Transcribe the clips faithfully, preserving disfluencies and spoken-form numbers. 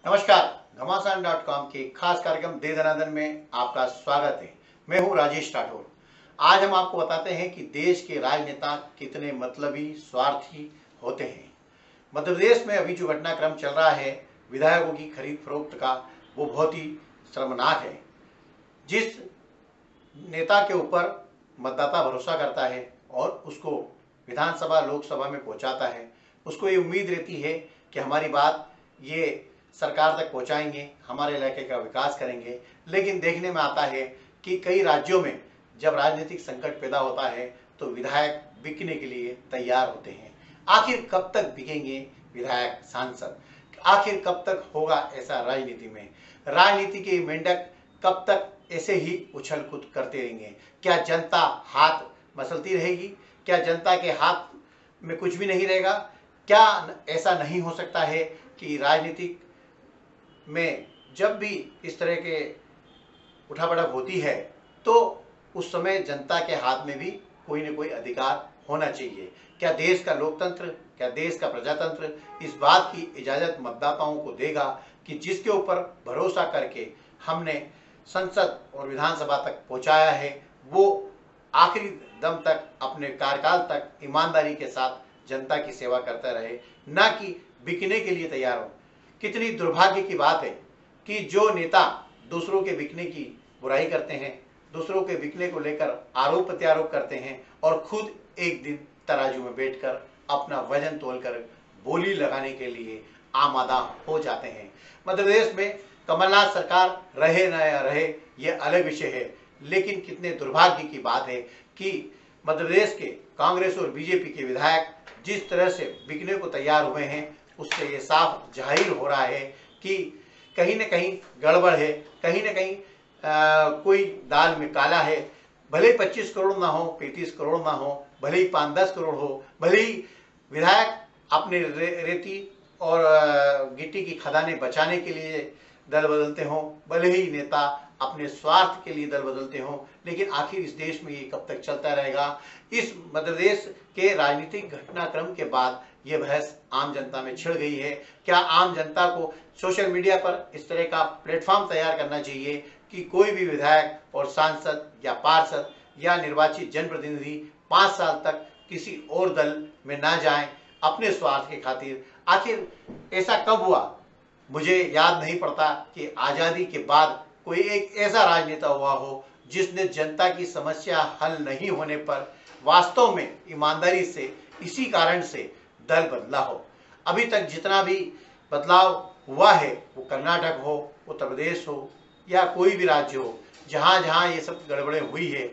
नमस्कार, घमासान dot com के खास कार्यक्रम दे दनादन में आपका स्वागत है। मैं हूं राजेश राठौर। आज हम आपको बताते हैं कि देश के राजनेता कितने मतलबी स्वार्थी होते हैं। मध्य प्रदेश में अभी जो घटनाक्रम चल रहा है विधायकों की खरीद फरोख्त का, वो बहुत ही शर्मनाक है। जिस नेता के ऊपर मतदाता भरोसा करता है और उसको विधानसभा लोकसभा में पहुंचाता है, उसको ये उम्मीद रहती है कि हमारी बात ये सरकार तक पहुंचाएंगे, हमारे इलाके का विकास करेंगे। लेकिन देखने में आता है कि कई राज्यों में जब राजनीतिक संकट पैदा होता है तो विधायक बिकने के लिए तैयार होते हैं। आखिर कब तक बिकेंगे विधायक, सांसद? आखिर कब तक होगा ऐसा राजनीति में? राजनीति के मेंढक कब तक ऐसे ही उछल कूद करते रहेंगे? क्या जनता हाथ मसलती रहेगी? क्या जनता के हाथ में कुछ भी नहीं रहेगा? क्या ऐसा नहीं हो सकता है कि राजनीतिक में जब भी इस तरह के उठापटक होती है तो उस समय जनता के हाथ में भी कोई न कोई अधिकार होना चाहिए? क्या देश का लोकतंत्र, क्या देश का प्रजातंत्र इस बात की इजाज़त मतदाताओं को देगा कि जिसके ऊपर भरोसा करके हमने संसद और विधानसभा तक पहुंचाया है वो आखिरी दम तक, अपने कार्यकाल तक ईमानदारी के साथ जनता की सेवा करता रहे, ना कि बिकने के लिए तैयार हो? कितनी दुर्भाग्य की बात है कि जो नेता दूसरों के बिकने की बुराई करते हैं, दूसरों के बिकने को लेकर आरोप प्रत्यारोप करते हैं और खुद एक दिन तराजू में बैठकर अपना वजन तोलकर बोली लगाने के लिए आमादा हो जाते हैं। मध्य प्रदेश में कमलनाथ सरकार रहे न रहे ये अलग विषय है, लेकिन कितने दुर्भाग्य की बात है कि मध्य प्रदेश के कांग्रेस और बीजेपी के विधायक जिस तरह से बिकने को तैयार हुए हैं, उससे ये साफ जाहिर हो रहा है कि कहीं न कहीं गड़बड़ है, कहीं न कहीं आ, कोई दाल में काला है। भले ही पच्चीस करोड़ ना हो, पैंतीस करोड़ ना हो, भले ही पाँच दस करोड़ हो, भले ही विधायक अपने रे, रेती और गिट्टी की खदानें बचाने के लिए दल बदलते हों, भले ही नेता अपने स्वार्थ के लिए दल बदलते हों, लेकिन आखिर इस देश में ये कब तक चलता रहेगा? इस मध्य प्रदेश के राजनीतिक घटनाक्रम के बाद ये बहस आम जनता में छिड़ गई है। क्या आम जनता को सोशल मीडिया पर इस तरह का प्लेटफॉर्म तैयार करना चाहिए कि कोई भी विधायक और सांसद या पार्षद या निर्वाचित जनप्रतिनिधि पाँच साल तक किसी और दल में ना जाएं अपने स्वार्थ के खातिर? आखिर ऐसा कब हुआ? मुझे याद नहीं पड़ता कि आज़ादी के बाद कोई एक ऐसा राजनेता हुआ हो जिसने जनता की समस्या हल नहीं होने पर वास्तव में ईमानदारी से इसी कारण से दल बदला हो। अभी तक जितना भी बदलाव हुआ है, वो कर्नाटक हो, उत्तर प्रदेश हो या कोई भी राज्य हो, जहाँ जहाँ ये सब गड़बड़ें हुई है,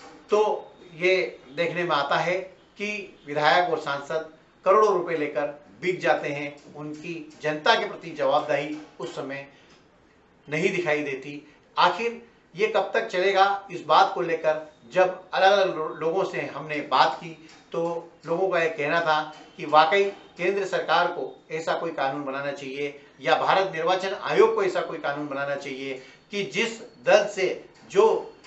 तो ये देखने में आता है कि विधायक और सांसद करोड़ों रुपए लेकर बिक जाते हैं। उनकी जनता के प्रति जवाबदेही उस समय नहीं दिखाई देती। आखिर ये कब तक चलेगा? इस बात को लेकर जब अलग अलग लोगों से हमने बात की तो लोगों का यह कहना था कि वाकई केंद्र सरकार को ऐसा कोई कानून बनाना चाहिए या भारत निर्वाचन आयोग को ऐसा कोई कानून बनाना चाहिए कि जिस दल से जो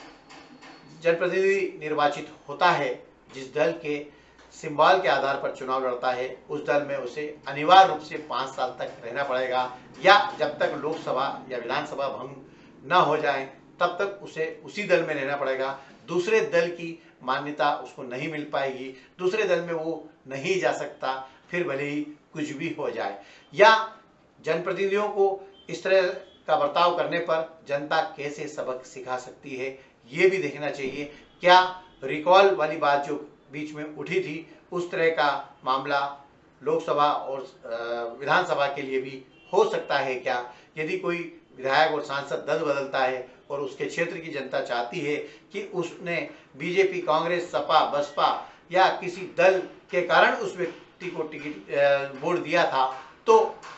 जनप्रतिनिधि निर्वाचित होता है, जिस दल के सिंबल के आधार पर चुनाव लड़ता है, उस दल में उसे अनिवार्य रूप से पाँच साल तक रहना पड़ेगा, या जब तक लोकसभा या विधानसभा भंग न हो जाए तब तक उसे उसी दल में रहना पड़ेगा। दूसरे दल की मान्यता उसको नहीं मिल पाएगी, दूसरे दल में वो नहीं जा सकता, फिर भले ही कुछ भी हो जाए। या जनप्रतिनिधियों को इस तरह का बर्ताव करने पर जनता कैसे सबक सिखा सकती है, ये भी देखना चाहिए। क्या रिकॉल वाली बात जो बीच में उठी थी, उस तरह का मामला लोकसभा और विधानसभा के लिए भी हो सकता है क्या? यदि कोई विधायक और सांसद दल बदलता है और उसके क्षेत्र की जनता चाहती है कि उसने बीजेपी, कांग्रेस, सपा, बसपा या किसी दल के कारण उस व्यक्ति को टिकट वोट दिया था, तो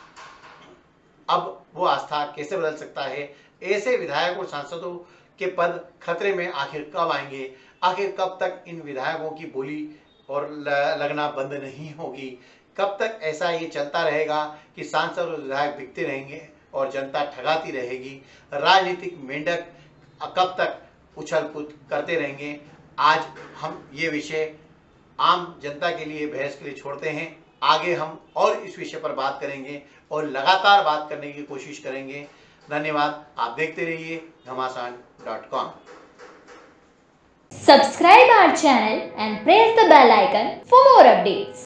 अब वो आस्था कैसे बदल सकता है? ऐसे विधायक और सांसदों के पद खतरे में आखिर कब आएंगे? आखिर कब तक इन विधायकों की बोली और लगना बंद नहीं होगी? कब तक ऐसा ये चलता रहेगा कि सांसद और विधायक बिकते रहेंगे और जनता ठगाती रहेगी? राजनीतिक मेंढक कब तक उछल कूद करते रहेंगे? आज हम ये विषय आम जनता के लिए, बहस के लिए छोड़ते हैं। आगे हम और इस विषय पर बात करेंगे और लगातार बात करने की कोशिश करेंगे। धन्यवाद। आप देखते रहिए Ghamasan dot com. Subscribe our channel and press the bell icon for more updates.